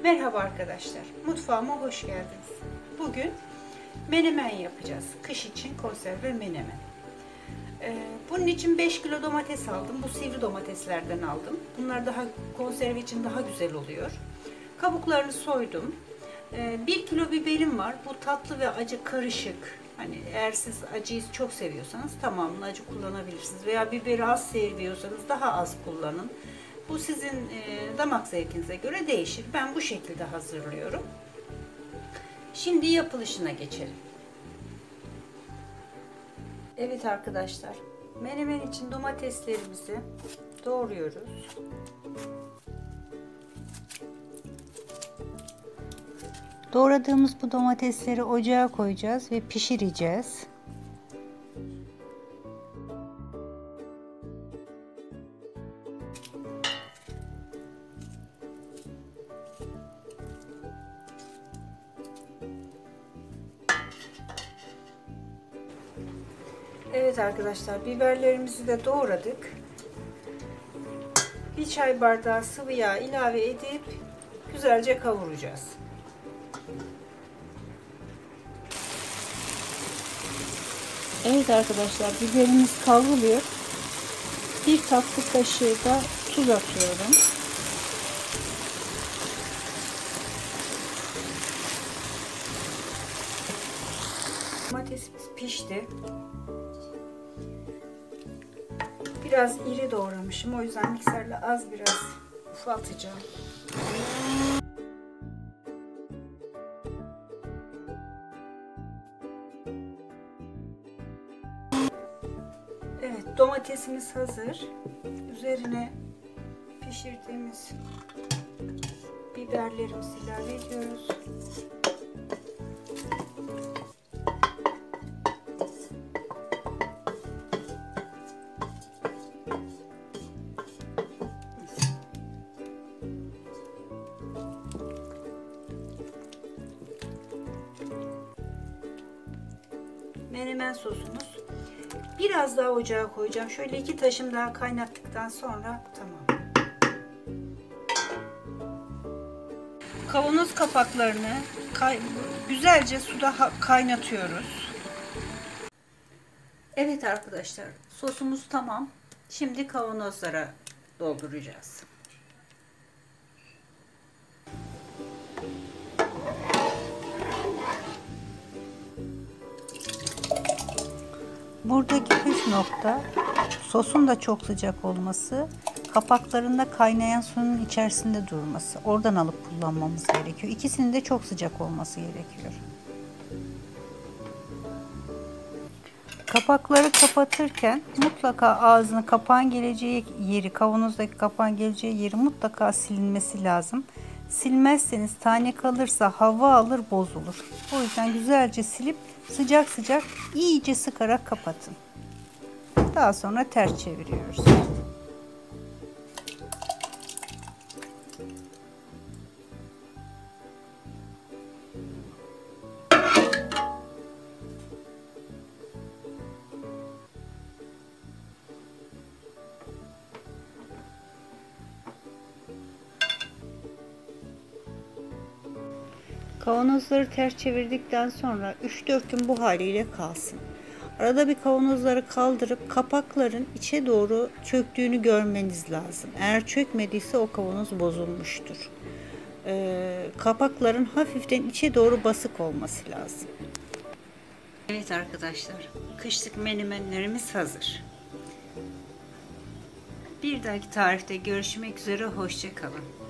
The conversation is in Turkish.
Merhaba arkadaşlar, mutfağıma hoş geldiniz. Bugün menemen yapacağız. Kış için konserve menemen. Bunun için 5 kilo domates aldım. Bu sivri domateslerden aldım. Bunlar daha konserve için daha güzel oluyor. Kabuklarını soydum. 1 kilo biberim var. Bu tatlı ve acı karışık. Hani eğer siz acıyı çok seviyorsanız tamamını acı kullanabilirsiniz. Veya biberi az seviyorsanız daha az kullanın. Bu sizin damak zevkinize göre değişir. Ben bu şekilde hazırlıyorum. Şimdi yapılışına geçelim. Evet arkadaşlar, menemen için domateslerimizi doğruyoruz. Doğradığımız bu domatesleri ocağa koyacağız ve pişireceğiz. Evet arkadaşlar, biberlerimizi de doğradık. Bir çay bardağı sıvı yağ ilave edip güzelce kavuracağız. Evet arkadaşlar, biberimiz kavruluyor. Bir tatlı kaşığı da tuz atıyorum. Domatesimiz pişti. Biraz iri doğramışım. O yüzden mikserle az biraz ufaltacağım. Evet, domatesimiz hazır. Üzerine pişirdiğimiz biberlerimizi ilave ediyoruz. Menemen sosumuz. Biraz daha ocağa koyacağım. Şöyle 2 taşım daha kaynattıktan sonra tamam. Kavanoz kapaklarını güzelce suda kaynatıyoruz. Evet arkadaşlar, sosumuz tamam. Şimdi kavanozlara dolduracağız. Buradaki püf nokta sosun da çok sıcak olması, kapaklarında kaynayan suyun içerisinde durması. Oradan alıp kullanmamız gerekiyor. İkisinin de çok sıcak olması gerekiyor. Kapakları kapatırken mutlaka ağzını kapağın geleceği yeri, kavanozdaki kapağın geleceği yeri mutlaka silinmesi lazım. Silmezseniz tane kalırsa hava alır, bozulur. O yüzden güzelce silip sıcak sıcak iyice sıkarak kapatın. Daha sonra ters çeviriyoruz. Kavanozları ters çevirdikten sonra 3-4 gün bu haliyle kalsın. Arada bir kavanozları kaldırıp kapakların içe doğru çöktüğünü görmeniz lazım. Eğer çökmediyse o kavanoz bozulmuştur. Kapakların hafiften içe doğru basık olması lazım. Evet arkadaşlar, kışlık menemenlerimiz hazır. Bir dahaki tarifte görüşmek üzere, hoşça kalın.